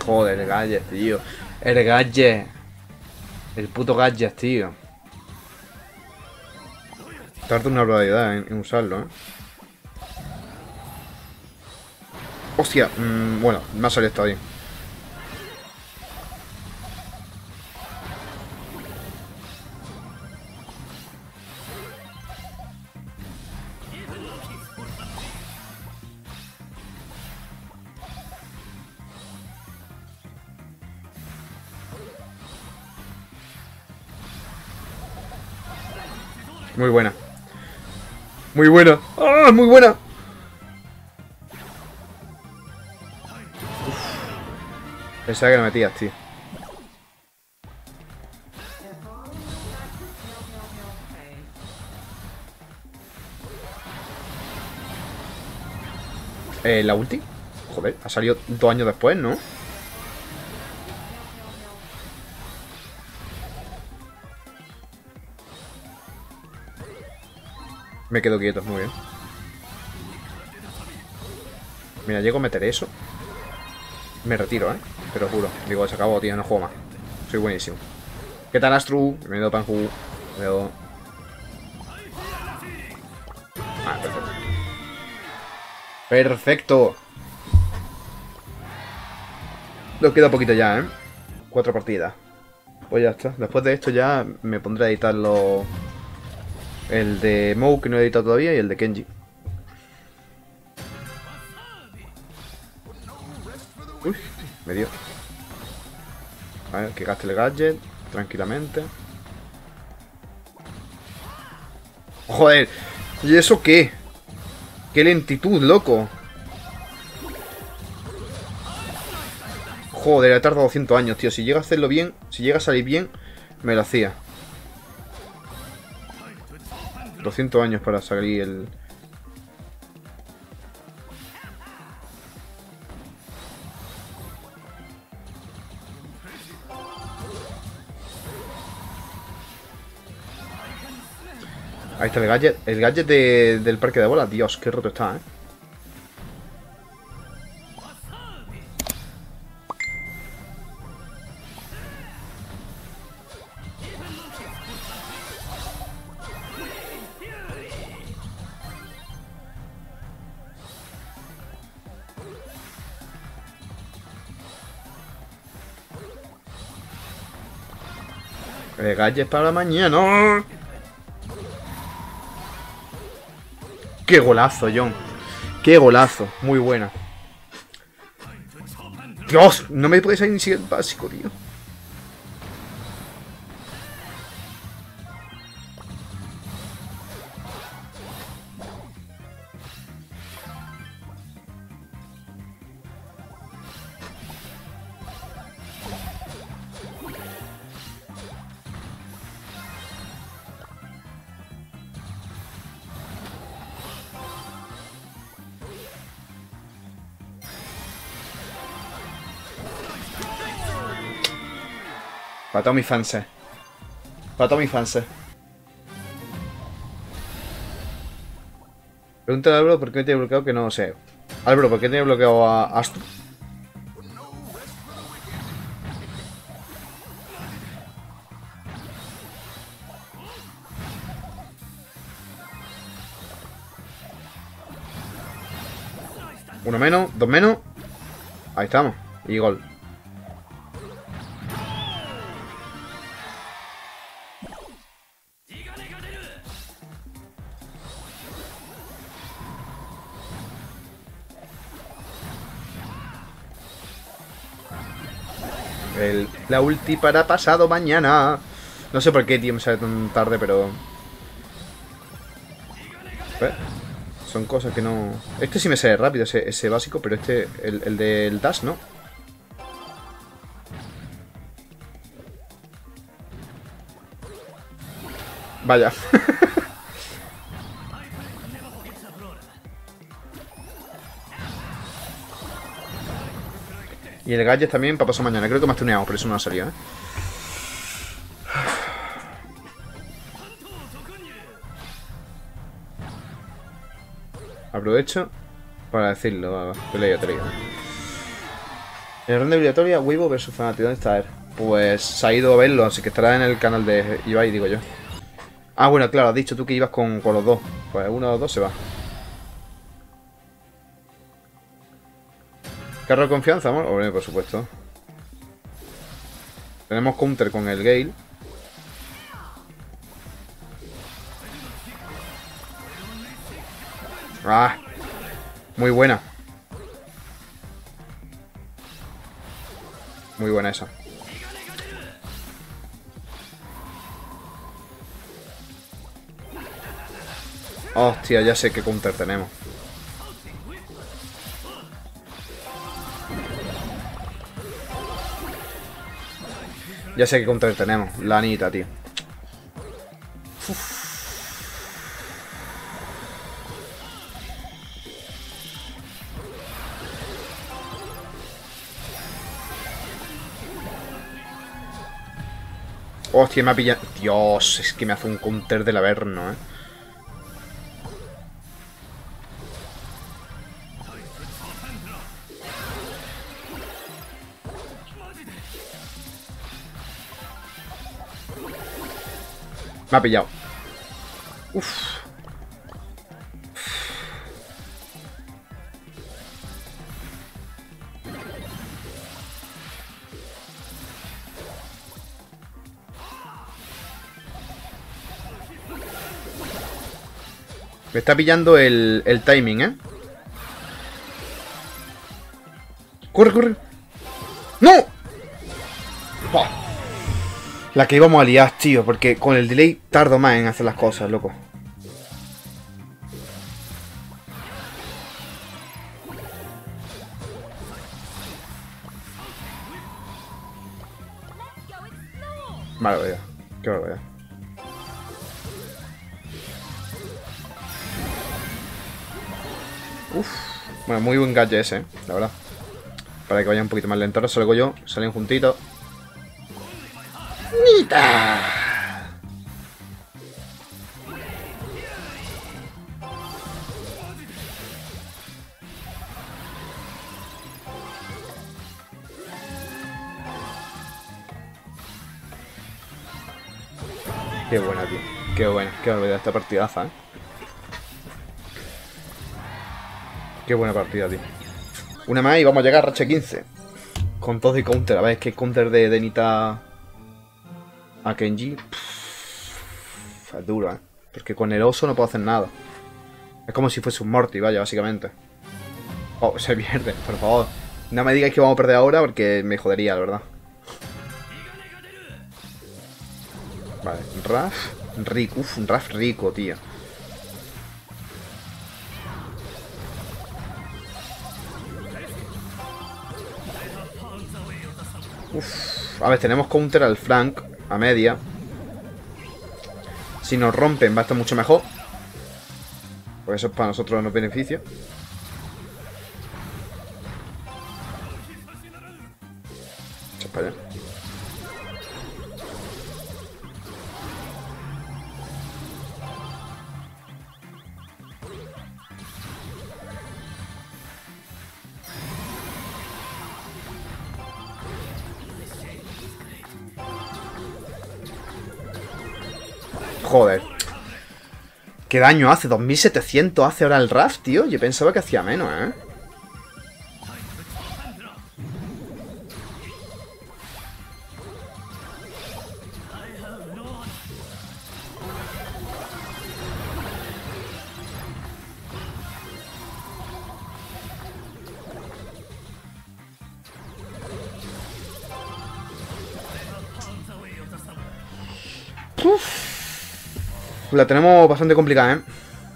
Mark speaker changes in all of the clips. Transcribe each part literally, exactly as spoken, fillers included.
Speaker 1: Joder, el gadget, tío. El gadget. El puto gadget, tío. Tarda una barbaridad en, en usarlo, ¿eh? Hostia, mmm, bueno, me ha salido esto bien. Muy buena. Muy buena. ¡Ah! Muy buena. Uf. Pensaba que lo metías, tío. Eh, ¿la ulti? Joder, ha salido dos años después, ¿no? Me quedo quieto, muy bien. Mira, llego a meter eso. Me retiro, ¿eh? Te lo juro. Digo, se acabó, tío, no juego más. Soy buenísimo. ¿Qué tal, Astru? Bienvenido, Panju. Veo. Ah, perfecto. Perfecto. Nos queda poquito ya, ¿eh? Cuatro partidas. Pues ya está. Después de esto ya me pondré a editarlo. El de Mou, que no he editado todavía, y el de Kenji. Uy, me dio. A ver, que gaste el gadget tranquilamente. Joder, ¿y eso qué? ¡Qué lentitud, loco! Joder, he tardado doscientos años, tío. Si llega a hacerlo bien, si llega a salir bien, me lo hacía. doscientos años para salir el... Ahí está el gadget. El gadget de, del parque de bolas. Dios, qué roto está, ¿eh? El gadget para mañana. ¡Qué golazo, John! ¡Qué golazo! Muy buena. ¡Dios! No me puede salir ni siquiera el básico, tío. Para todos mis fans. Para todos mis fans. Pregúntale a Álvaro por qué me tiene bloqueado, que no lo sé. Álvaro, ¿por qué tiene bloqueado a Astro? Uno menos, dos menos. Ahí estamos. Y gol. El, la ulti para pasado mañana. No sé por qué, tío, me sale tan tarde, pero... ¿Eh? Son cosas que no... Este sí me sale rápido, ese, ese básico, pero este, el, el del dash, ¿no? Vaya. Y el gadget también para pasar mañana. Creo que me has tuneado, pero eso no ha salido, ¿eh? Aprovecho para decirlo. Va, va. Te leído, te leído. El ronda obligatoria, Weibo versus Fnatic. ¿Dónde está él? Pues se ha ido a verlo, así que estará en el canal de Ibai, digo yo. Ah, bueno, claro, has dicho tú que ibas con, con los dos. Pues uno de los dos se va. Carro de confianza, amor. Hombre, por supuesto. Tenemos counter con el Gale. Ah, muy buena. Muy buena esa. Hostia, ya sé qué counter tenemos. Ya sé qué counter tenemos. La Anita, tío. Uf. Hostia, me ha pillado. Dios, es que me hace un counter del Averno, eh. Me ha pillado. Uf. Me está pillando el, el timing, ¿eh? ¡Corre, corre! ¡No! ¡Oh! La que íbamos a liar, tío, porque con el delay tardo más en hacer las cosas, loco. Vale, vaya. Qué barbaridad. Uf. Bueno, muy buen gadget ese, ¿eh? La verdad. Para que vaya un poquito más lento. Ahora salgo yo. Salen juntitos. ¡Nita! Qué buena, tío. Qué buena. Qué barbaridad esta partidaza, ¿eh? Qué buena partida, tío. Una más y vamos a llegar a racha quince. Con todo y counter. A ver, es que counter de, de Nita a Kenji. Pff, es duro, ¿eh? Porque con el oso no puedo hacer nada. Es como si fuese un Morty, vaya, básicamente. Oh, se pierde, por favor. No me digáis que vamos a perder ahora porque me jodería, la verdad. Vale, Raf. Rico. Uf, un Raf rico, tío. Uf. A ver, tenemos counter al Frank a media. Si nos rompen va a estar mucho mejor. Porque eso para nosotros nos beneficia. Echa para allá. Joder. ¿Qué daño hace? dos mil setecientos hace ahora el Raf, tío. Yo pensaba que hacía menos, ¿eh? Uf. La tenemos bastante complicada, ¿eh?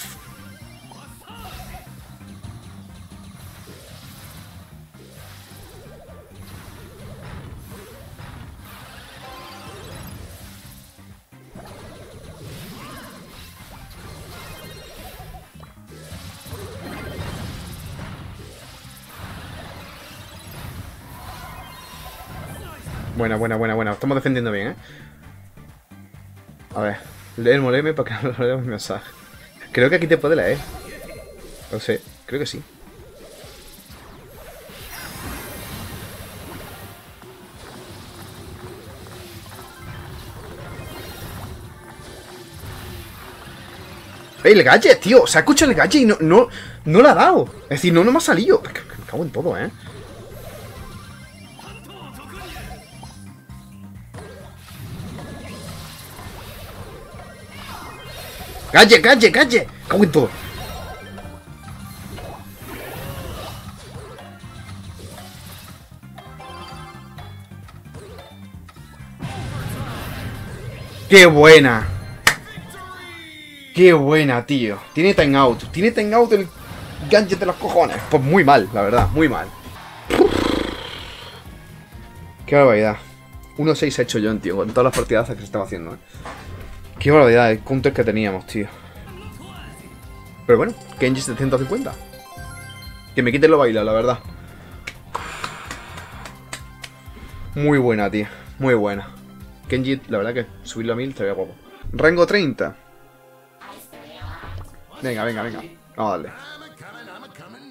Speaker 1: Buena, buena, buena, buena. Estamos defendiendo bien, ¿eh? A ver. Lee el moleme para que no lo leamos mi mensaje. Creo que aquí te puede leer. No sé, creo que sí. El gadget, tío. Se ha escuchado el gadget y no, no, no lo ha dado. Es decir, no, no me ha salido. Me cago en todo, ¿eh? ¡Gadget, gadget, gadget! Me cago en todo. ¡Qué buena! ¡Qué buena, tío! Tiene time out. Tiene time out el gadget de los cojones. Pues muy mal, la verdad. Muy mal. ¡Qué barbaridad! uno seis he hecho yo, tío. Con todas las partidazas que se estaba haciendo, ¿eh? ¡Qué barbaridad! El counter que teníamos, tío. Pero bueno, Kenji setecientos cincuenta. Que me quiten lo bailado, la verdad. Muy buena, tío. Muy buena. Kenji, la verdad que subirlo a mil estaría guapo. Rango treinta. Venga, venga, venga. Vamos a darle.